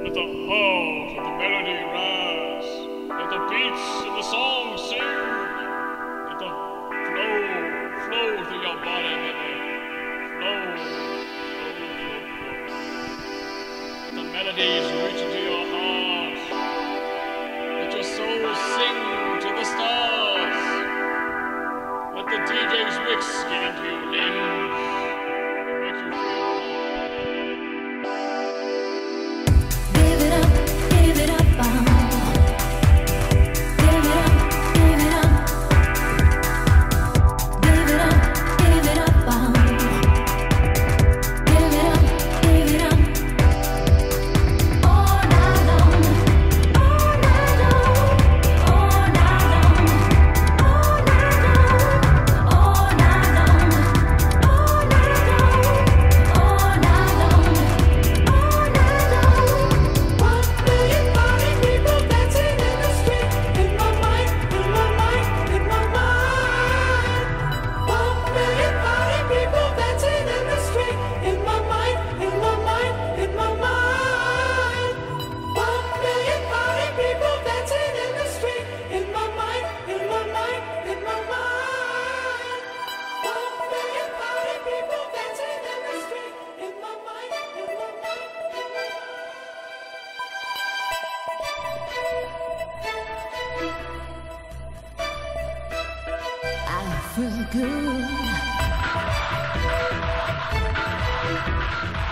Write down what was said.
Let the halls of the melody rise. Let the beats of the song sing. Let the flow through your body, baby. Flow. Let the melodies reach into your heart. Let your soul sing to the stars. Let the DJ's mix get into your limbs and make you feel. I feel good.